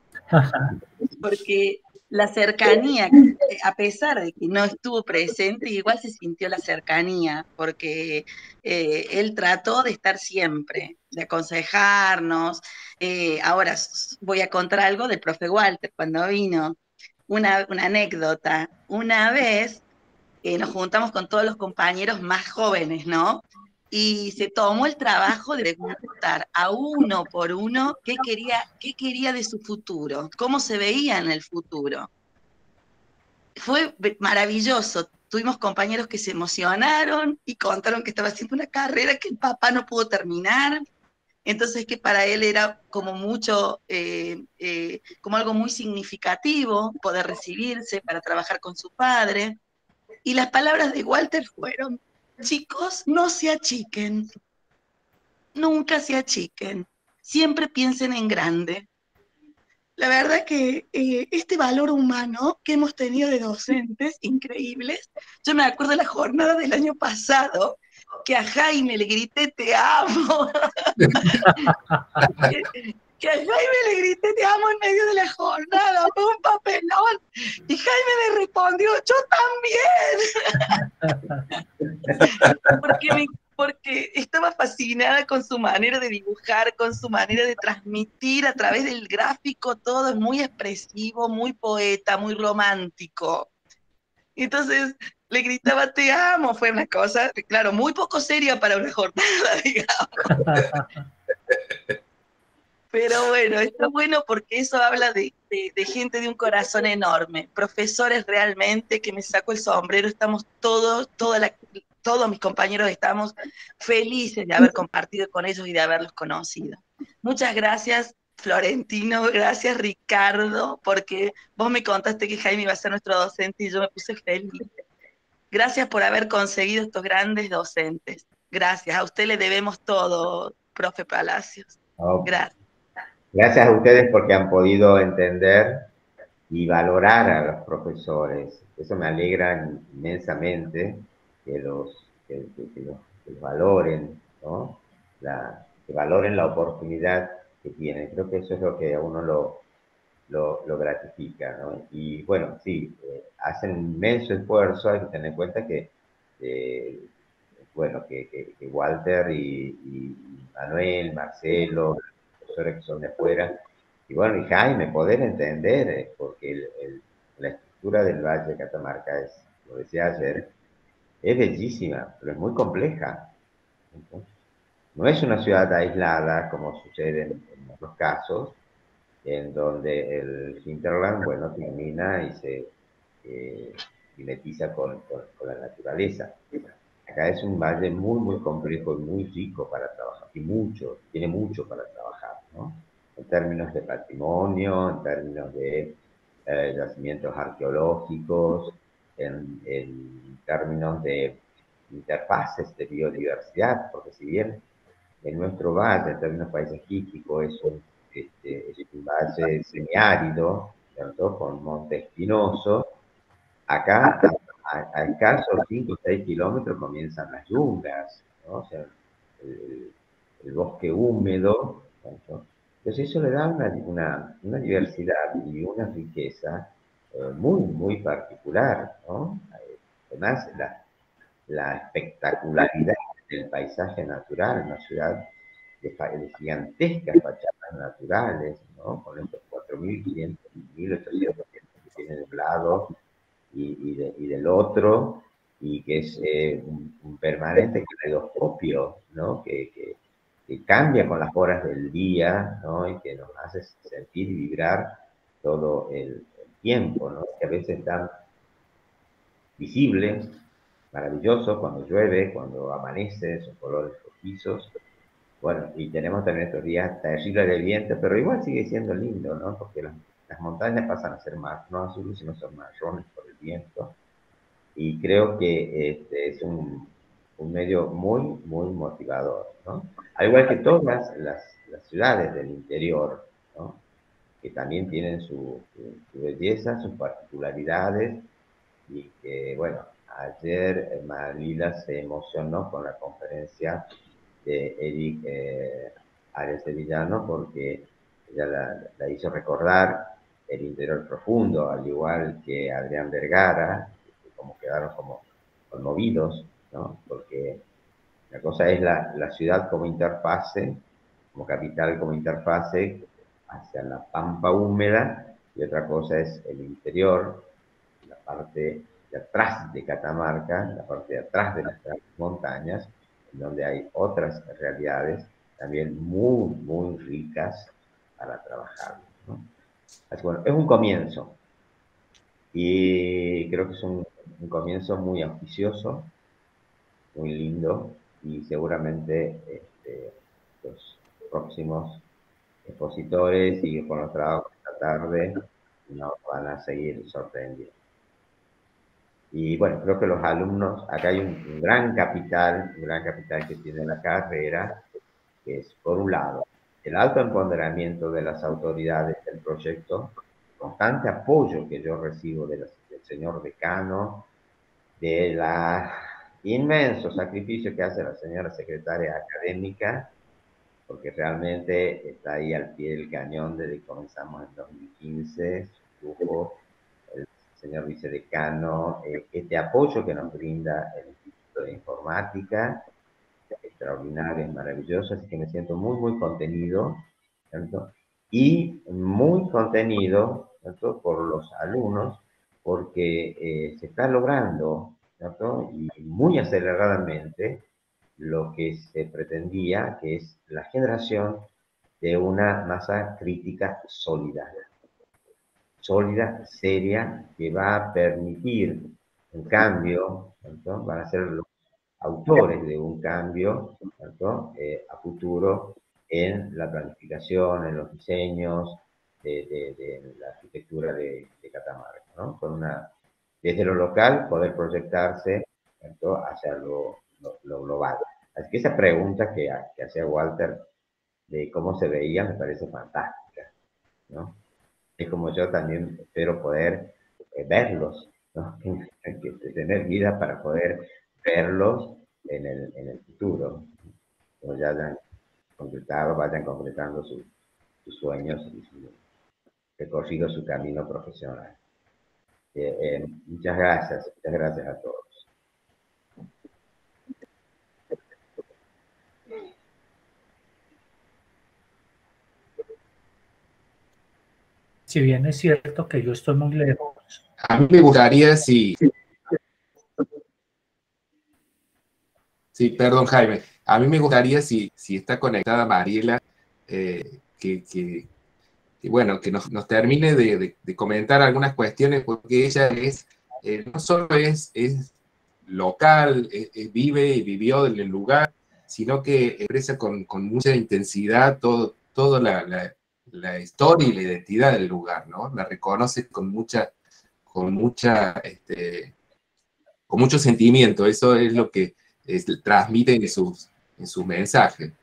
porque la cercanía, eh, a pesar de que no estuvo presente, igual se sintió la cercanía, porque eh, él trató de estar siempre, de aconsejarnos. Eh, ahora s- voy a contar algo del profe Walter cuando vino, una, una anécdota. Una vez eh, nos juntamos con todos los compañeros más jóvenes, ¿no? Y se tomó el trabajo de preguntar a uno por uno qué quería, qué quería de su futuro, cómo se veía en el futuro. Fue maravilloso. Tuvimos compañeros que se emocionaron y contaron que estaba haciendo una carrera que el papá no pudo terminar. Entonces que para él era como mucho, eh, eh, como algo muy significativo poder recibirse para trabajar con su padre. Y las palabras de Walter fueron, chicos, no se achiquen, nunca se achiquen, siempre piensen en grande. La verdad que eh, este valor humano que hemos tenido de docentes increíbles, yo me acuerdo de la jornada del año pasado, que a Jaime le grité te amo, que, que a Jaime le grité te amo en medio de la jornada, fue un papelón, y Jaime me respondió, yo también, porque me porque estaba fascinada con su manera de dibujar, con su manera de transmitir a través del gráfico, todo es muy expresivo, muy poeta, muy romántico. Entonces le gritaba, te amo, fue una cosa, claro, muy poco seria para una jornada, digamos. Pero bueno, está bueno porque eso habla de, de, de gente de un corazón enorme, profesores realmente que me saco el sombrero, estamos todos, toda la, todos mis compañeros estamos felices de haber compartido con ellos y de haberlos conocido. Muchas gracias, Florentino, gracias, Ricardo, porque vos me contaste que Jaime iba a ser nuestro docente y yo me puse feliz. Gracias por haber conseguido estos grandes docentes. Gracias, a usted le debemos todo, profe Palacios. Okay. Gracias. Gracias a ustedes porque han podido entender y valorar a los profesores. Eso me alegra inmensamente, que los, que, que- que los, que los valoren, ¿no? La, que valoren la oportunidad que tienen. Creo que eso es lo que a uno lo, lo, lo gratifica, ¿no? Y bueno, sí, eh, hacen un inmenso esfuerzo, hay que tener en cuenta que, eh, bueno, que, que- que Walter y, y Manuel, Marcelo, los profesores que son de afuera, y bueno, y Jaime, poder entender, eh, porque el- el- la estructura del Valle de Catamarca es, lo decía ayer, es bellísima, pero es muy compleja. ¿No? No es una ciudad aislada, como sucede en, en otros casos, en donde el hinterland, bueno, termina y se eh, mimetiza con, con, con la naturaleza. Acá es un valle muy, muy complejo y muy rico para trabajar, y mucho, tiene mucho para trabajar, ¿no? En términos de patrimonio, en términos de eh, yacimientos arqueológicos, en, en términos de interfaces de biodiversidad, porque si bien en nuestro valle, en términos paisajísticos, es un, este, es un valle semiárido, ¿cierto? Con monte espinoso. Acá, a, a, a escasos cinco o seis kilómetros, comienzan las yungas, ¿no? O sea, el, el bosque húmedo, ¿cierto? Entonces eso le da una, una, una diversidad y una riqueza eh, muy, muy particular, ¿no? Además, la, la espectacularidad del paisaje natural, una ciudad de, de gigantescas fachadas naturales, ¿no? Con estos cuatro mil quinientos, mil ochocientos que tiene de un lado y, y, de, y del otro, y que es eh, un, un permanente caleidoscopio, ¿no? Que, que, que cambia con las horas del día, ¿no? Y que nos hace sentir y vibrar todo el, el tiempo, ¿no? Que a veces están visible, maravilloso, cuando llueve, cuando amanece, esos colores rojizos. Bueno, y tenemos también estos días terribles de viento, pero igual sigue siendo lindo, ¿no? Porque las, las montañas pasan a ser más, no azules, sino son marrones por el viento. Y creo que este es un, un medio muy, muy motivador, ¿no? Al igual que todas las, las ciudades del interior, ¿no? Que también tienen su, su, su belleza, sus particularidades, y que, bueno, ayer Marlila se emocionó con la conferencia de Eric eh, Arias Sevillano porque ella la, la, hizo recordar el interior profundo, al igual que Adrián Vergara, que como quedaron como conmovidos, ¿no? Porque la cosa es la, la ciudad como interfase, como capital como interfase hacia la pampa húmeda, y otra cosa es el interior, la parte de atrás de Catamarca, la parte de atrás de las montañas, en donde hay otras realidades también muy, muy ricas para trabajar, ¿no? Así que bueno, es un comienzo, y creo que es un, un comienzo muy auspicioso, muy lindo, y seguramente este, los próximos expositores y con los trabajos esta tarde nos van a seguir sorprendiendo. Y bueno, creo que los alumnos, acá hay un, un gran capital, un gran capital que tiene la carrera, que es, por un lado, el alto empoderamiento de las autoridades del proyecto, el constante apoyo que yo recibo de la, del señor decano, de la inmenso sacrificio que hace la señora secretaria académica, porque realmente está ahí al pie del cañón desde que comenzamos en dos mil quince, su grupo, el señor vicedecano, eh, este apoyo que nos brinda el Instituto de Informática, extraordinario, es maravilloso, así que me siento muy, muy contenido, ¿cierto? Y muy contenido, ¿cierto? Por los alumnos, porque eh, se está logrando, ¿cierto? Y muy aceleradamente lo que se pretendía, que es la generación de una masa crítica sólida, sólida, seria, que va a permitir un cambio, ¿cierto? Van a ser los autores de un cambio, ¿cierto? Eh, a futuro en la planificación, en los diseños de, de, de la arquitectura de, de Catamarca, ¿no? Con una, desde lo local poder proyectarse, ¿cierto? Hacia lo, lo, lo global. Así que esa pregunta que, que hacía Walter de cómo se veía me parece fantástica, ¿no? Es como yo también espero poder eh, verlos, ¿no? Que tener vida para poder verlos en el, en el futuro, cuando ya hayan concretado, vayan concretando su, sus sueños y su recorrido, su camino profesional. Eh, eh, muchas gracias, muchas gracias a todos. Si bien es cierto que yo estoy muy lejos. A mí me gustaría si... Sí, perdón, Jaime. A mí me gustaría si, si está conectada Mariela, eh, que, que, que, bueno, que nos, nos termine de, de, de comentar algunas cuestiones, porque ella es, eh, no solo es, es local, es, es vive y vivió en el lugar, sino que expresa con, con mucha intensidad todo, toda la, la, la historia y la identidad del lugar, ¿no? La reconoce con mucha, con mucha, este, con mucho sentimiento. Eso es lo que es, transmite en sus, en sus mensajes.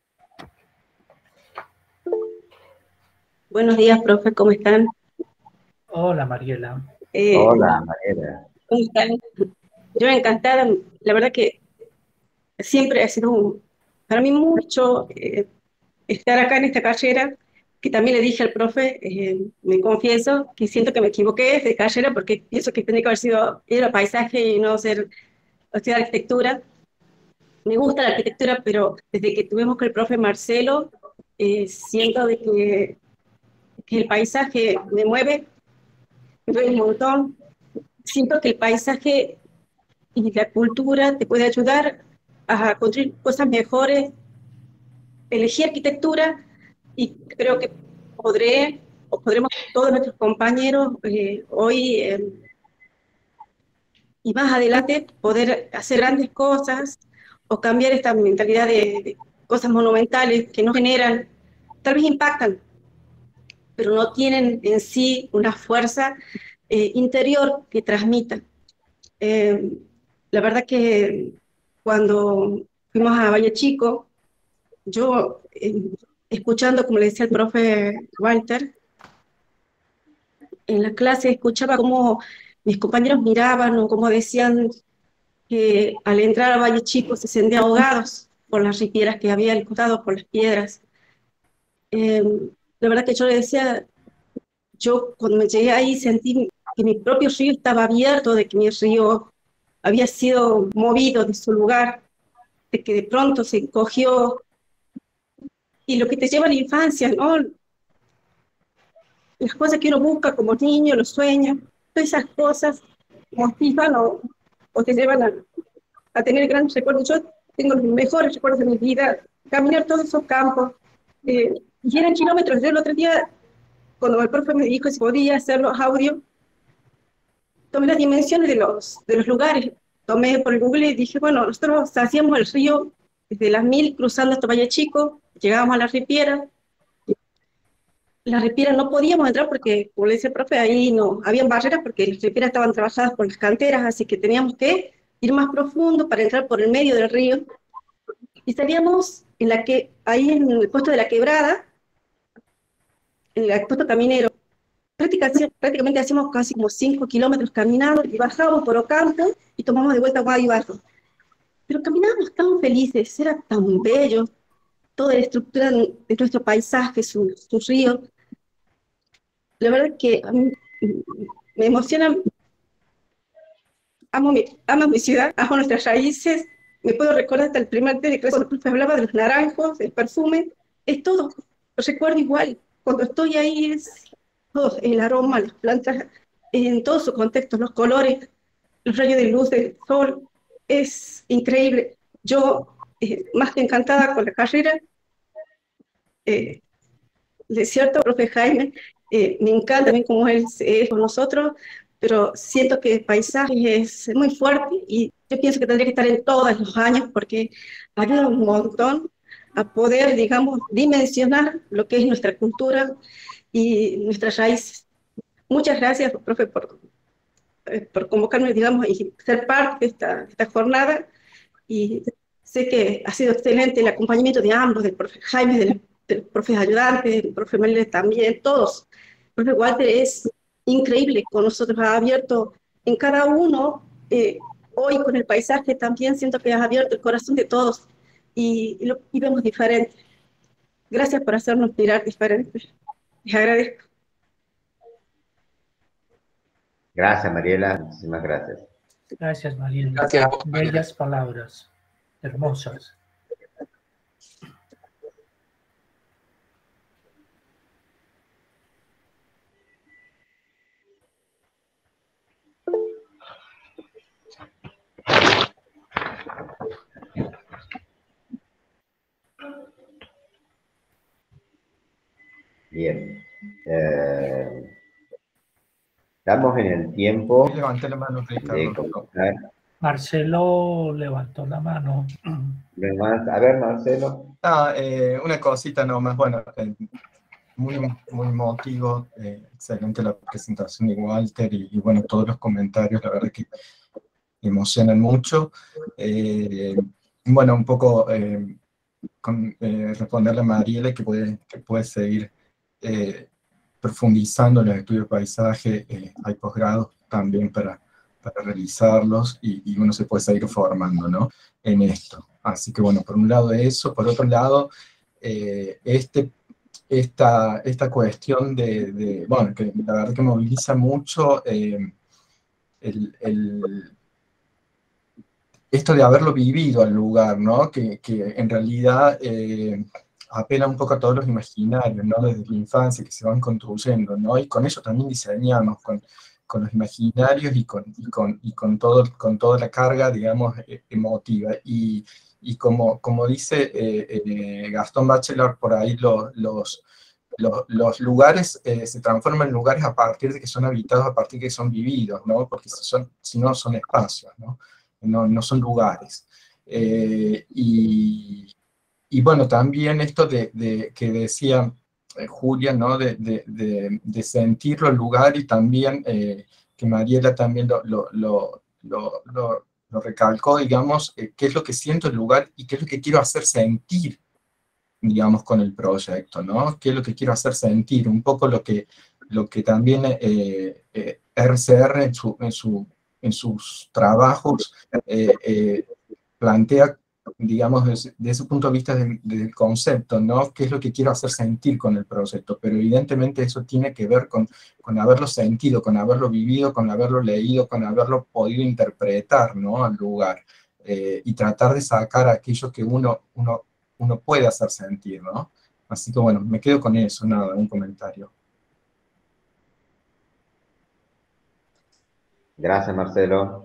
Buenos días, profe, ¿cómo están? Hola, Mariela. Eh, Hola, Mariela. ¿Cómo están? Yo encantada, la verdad que siempre ha sido un, para mí mucho eh, estar acá en esta carrera, que también le dije al profe, eh, me confieso que siento que me equivoqué de carrera porque pienso que tenía que haber sido ir a paisaje y no ser, estudiar arquitectura. Me gusta la arquitectura, pero desde que tuvimos con el profe Marcelo, eh, siento de que, que el paisaje me mueve, me mueve un montón. Siento que el paisaje y la cultura te puede ayudar a construir cosas mejores. Elegí arquitectura y creo que podré, o podremos todos nuestros compañeros eh, hoy eh, y más adelante poder hacer grandes cosas o cambiar esta mentalidad de, de cosas monumentales que no generan, tal vez impactan, pero no tienen en sí una fuerza eh, interior que transmita. Eh, la verdad que cuando fuimos a Valle Chico, yo, eh, escuchando, como le decía el profe Walter, en la clase escuchaba cómo mis compañeros miraban o cómo decían que al entrar a Valle Chico se sentían ahogados por las ripieras que había al costado, por las piedras. Eh, la verdad que yo le decía, yo cuando me llegué ahí sentí que mi propio río estaba abierto, de que mi río había sido movido de su lugar, de que de pronto se encogió. Y lo que te lleva a la infancia, ¿no? Las cosas que uno busca como niño, los sueños, todas esas cosas motivan o, o te llevan a, a tener grandes recuerdos. Yo tengo los mejores recuerdos de mi vida, caminar todos esos campos, eh, y eran kilómetros. Yo el otro día, cuando el profe me dijo si podía hacer los audios, tomé las dimensiones de los, de los lugares, tomé por el Google y dije, bueno, nosotros hacíamos el río desde Las Mil, cruzando hasta Valle Chico, llegábamos a la ripiera. Las ripieras no podíamos entrar porque, como le decía el profe, ahí no, habían barreras porque las ripieras estaban trabajadas por las canteras, así que teníamos que ir más profundo para entrar por el medio del río. Y salíamos en la que, ahí en el puesto de la quebrada, en el puesto caminero. Prácticamente, prácticamente hacíamos casi como cinco kilómetros caminando y bajábamos por Ocampo y tomamos de vuelta Guaybarro. Pero caminábamos tan felices, era tan bello, toda la estructura de nuestro paisaje, su, su río. La verdad que a mí me emociona, amo mi, amo mi ciudad, amo nuestras raíces, me puedo recordar hasta el primer día de clase cuando el profe hablaba de los naranjos, el perfume, es todo, lo recuerdo igual, cuando estoy ahí es todo, el aroma, las plantas, en todo su contexto, los colores, los rayos de luz del sol, es increíble. Yo, eh, más que encantada con la carrera, eh, de cierto, profe Jaime, eh, me encanta también cómo él es con nosotros, pero siento que el paisaje es muy fuerte y yo pienso que tendría que estar en todos los años porque ayuda un montón a poder, digamos, dimensionar lo que es nuestra cultura y nuestras raíces. Muchas gracias, profe, por, eh, por convocarme, digamos, y ser parte de esta, de esta jornada, y sé que ha sido excelente el acompañamiento de ambos, del profe Jaime, de la el profe ayudante, el profe Mele también, todos. El profe Walter es increíble, con nosotros ha abierto en cada uno, eh, hoy con el paisaje también siento que has abierto el corazón de todos y, y, lo, y vemos diferente. Gracias por hacernos mirar diferente. Les agradezco. Gracias, Mariela. Muchísimas gracias. Gracias, Mariela. Gracias. Bellas palabras, hermosas. Bien. Eh, estamos en el tiempo Levanté la mano, de Ricardo. comenzar. Marcelo levantó la mano. A ver, Marcelo. Ah, eh, una cosita nomás. Bueno, eh, muy, muy emotivo. Eh, excelente la presentación de Walter y, y, bueno, todos los comentarios, la verdad que emocionan mucho. Eh, bueno, un poco eh, con, eh, responderle a Mariela que puede, que puede seguir eh, profundizando en los estudios de paisaje. Eh, hay posgrados también para, para realizarlos y, y uno se puede seguir formando, ¿no?, en esto. Así que bueno, por un lado eso, por otro lado, eh, este, esta, esta cuestión de, de, bueno, que la verdad que moviliza mucho eh, el, el esto de haberlo vivido al lugar, ¿no? Que, que en realidad eh, apela un poco a todos los imaginarios, ¿no? Desde la infancia que se van construyendo, ¿no? Y con eso también diseñamos, con, con los imaginarios y con, y con, y con, todo, con toda la carga, digamos, emotiva. Y, y como, como dice eh, eh, Gastón Bachelor, por ahí los... los Los, los lugares eh, se transforman en lugares a partir de que son habitados, a partir de que son vividos, ¿no? Porque si, son, si no son espacios, ¿no? No, no son lugares. Eh, y, y bueno, también esto de, de que decía eh, Julia, ¿no? De, de, de, de sentirlo el lugar y también eh, que Mariela también lo, lo, lo, lo, lo, lo recalcó, digamos, eh, qué es lo que siento el lugar y qué es lo que quiero hacer sentir, digamos, con el proyecto, ¿no? ¿Qué es lo que quiero hacer sentir? Un poco lo que, lo que también eh, eh, R C R en, su, en, su, en sus trabajos eh, eh, plantea, digamos, desde, desde ese punto de vista del, del concepto, ¿no? ¿Qué es lo que quiero hacer sentir con el proyecto? Pero evidentemente eso tiene que ver con, con haberlo sentido, con haberlo vivido, con haberlo leído, con haberlo podido interpretar, ¿no? Al lugar. Eh, y tratar de sacar aquello que uno, uno uno puede hacer sentir, ¿no? Así que bueno, me quedo con eso, nada, un comentario. Gracias, Marcelo.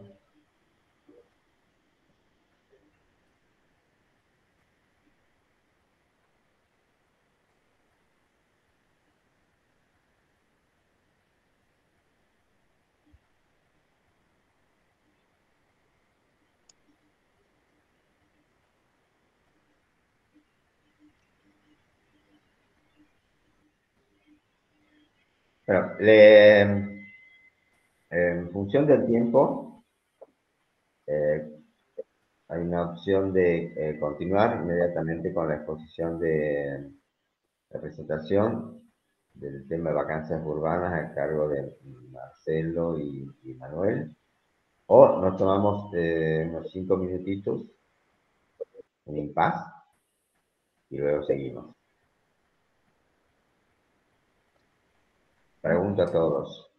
Bueno, le, en función del tiempo, eh, hay una opción de eh, continuar inmediatamente con la exposición de la presentación del tema de vacancias urbanas a cargo de Marcelo y, y Manuel, o nos tomamos eh, unos cinco minutitos en impas y luego seguimos. Pregunto a todos.